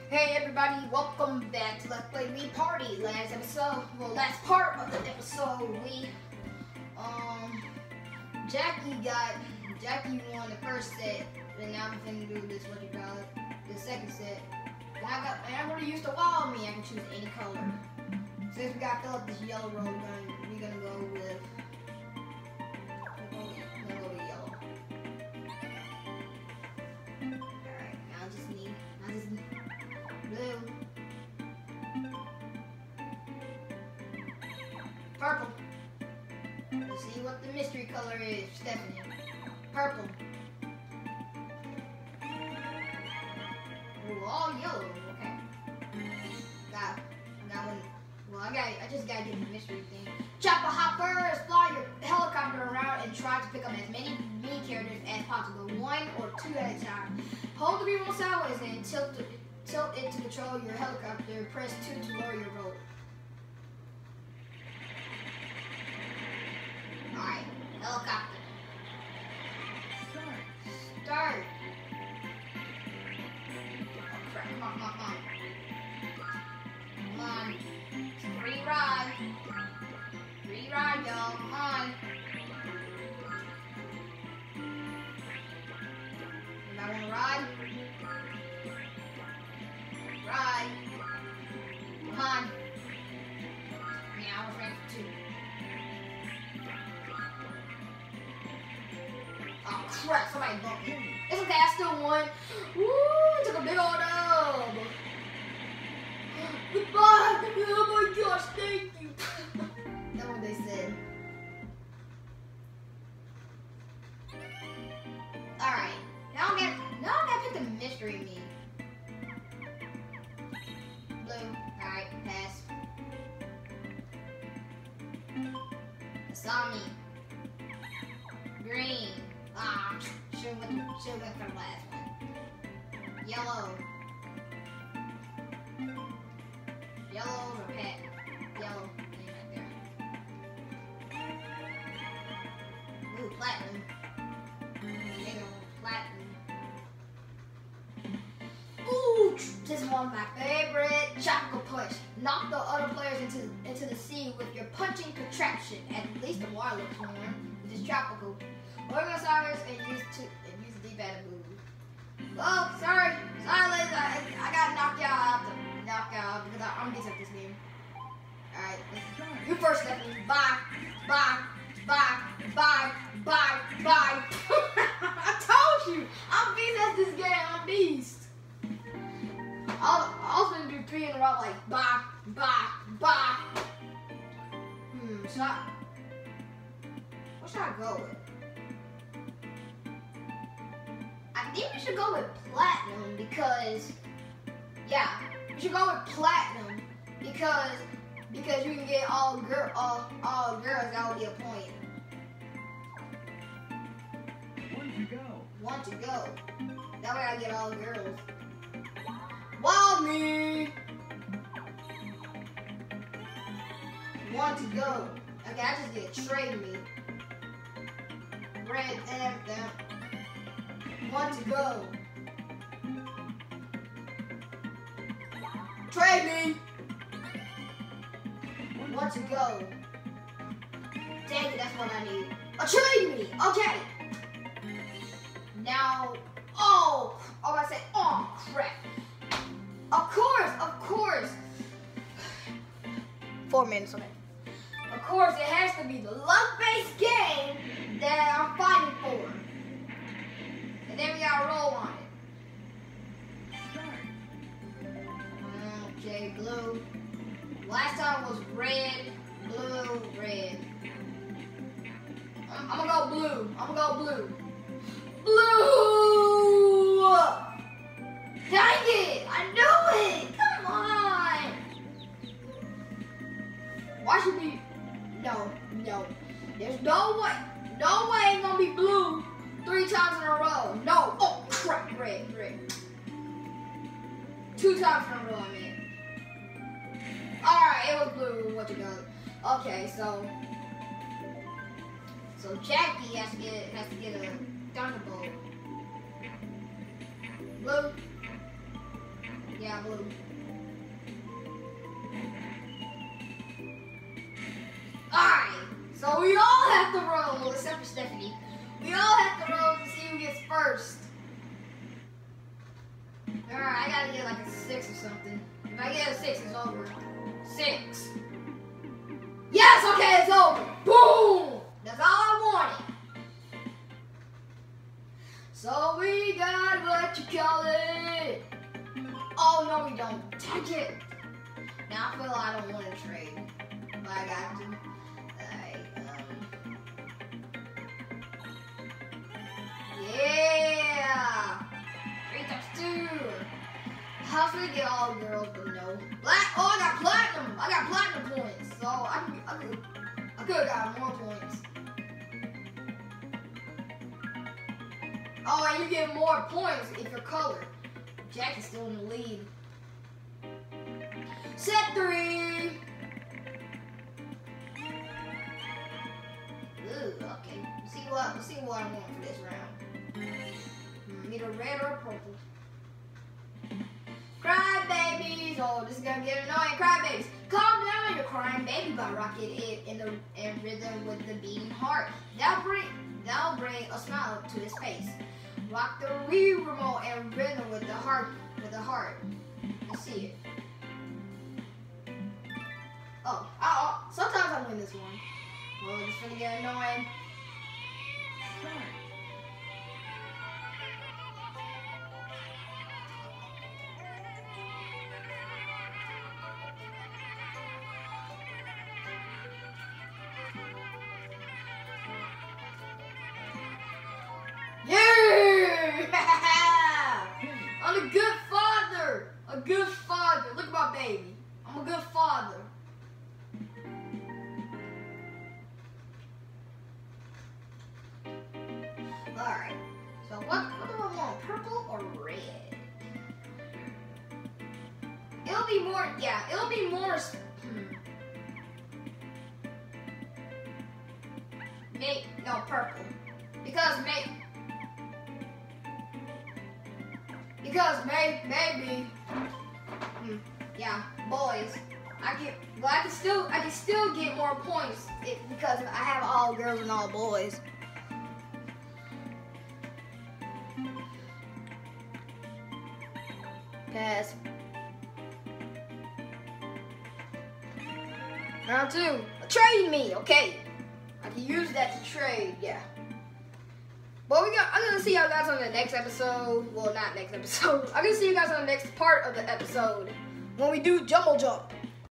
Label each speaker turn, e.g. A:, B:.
A: Hey everybody, welcome back to Let's Play Me Party. Last part of the episode, Jackie won the first set, and now I'm finna do this, the second set. And I'm gonna use the wall me, I can choose any color. Since we gotta fill up this yellow road, we're gonna go with yellow. Alright, now I just need blue. Purple. Let's see what the mystery color is, Stephanie. Purple. Ooh, all yellow, okay. Got one. Well, I just gotta get the mystery thing. Chopper hoppers, fly your helicopter around and try to pick up as many mini characters as possible, 1 or 2 at a time. Hold the remote sideways and tilt it to control your helicopter. Press 2 to lower your rope. Alright, helicopter. Start. Oh crap, come on. Come on. It's a free ride. Free ride, y'all. Come on. Anybody wanna ride? Ride. Come on. Now we're ready for 2. Oh crap, somebody bumped me. It's okay, I still won. Woo, took a big old dub. Goodbye. Oh my gosh, thank you. That's what they said. Alright, now I gotta pick the mystery me. Blue, alright, pass. Asami. Green. Should have went for the last one. Yellow. Yellow or pet? Yellow. Right there. Ooh, platinum. Platinum. Ooh, this is one of my favorite. Tropical punch. Knock the other players into the sea with your punching contraption. At least the water looks warm. It is tropical. Organizers and use the D-pad to move. Oh, sorry, ladies. I got knocked out because I'm getting up this game. Alright, you first, Stephanie. Bye. I told you, I'm beast at this game. I'm beast. I was gonna do 3 in a row, like bye. What should I go with? I think we should go with platinum because, we should go with platinum because you can get all girls. That would be a point. 1 to go. That way I get all girls. Wow, me. 1 to go. Okay, I just get trade me. Red and that. 1 to go. Trade me. 1 to go. Dang it, that's what I need. Trade me. Okay. Now, oh, I said, oh crap. Of course. 4 minutes on it. Of course, it has to be the luck-based game that I'm fighting for. And then we gotta roll on it. Okay, blue. Last time was red, blue, red. I'm gonna go blue. Blue! Dang it! I knew it! Come on! Why should we? No. There's no way it's gonna be blue 3 times in a row. No. Oh crap, red. 2 times in a row, I mean. Alright, it was blue. What you got? Okay, so Jackie has to get a Thunderbolt. Blue. Yeah, blue. Alright, so we all have to roll, well, except for Stephanie. We all have to roll to see who gets first. Alright, I gotta get like a 6 or something. If I get a 6, it's over. 6. Yes, okay, it's over. Boom! That's all I wanted. So we got what you call it. Oh, no, we don't. Take it. Now I feel like I don't want to trade, but I got to. Yeah! 3 times 2. How's we get all girls, but no. Black. Oh, I got platinum. I got platinum points, so I could have got more points. Oh, and you get more points if you're colored. Jack is still in the lead. Set 3. Ooh, okay. Let's see what I want for this round. Need a red or a purple. Cry babies. Oh, this is gonna get annoying. Cry babies. Calm down, you're crying baby by Rocket It in rhythm with the beating heart. That'll bring a smile to his face. Rock the Wii remote and rhythm with the heart. Let's see it. Oh, sometimes I win this one. Well, it's gonna get annoying. I'm a good father. A good father. Look at my baby. I'm a good father. Alright. So what do I want? Purple or red? It'll be more purple. Because maybe boys. I can still get more points because I have all girls and all boys. Pass. Round 2. Trade me, okay. I can use that to trade, yeah. But I'm gonna see y'all guys on the next episode. Well, not next episode. I'm gonna see you guys on the next part of the episode when we do Jumbo Jump.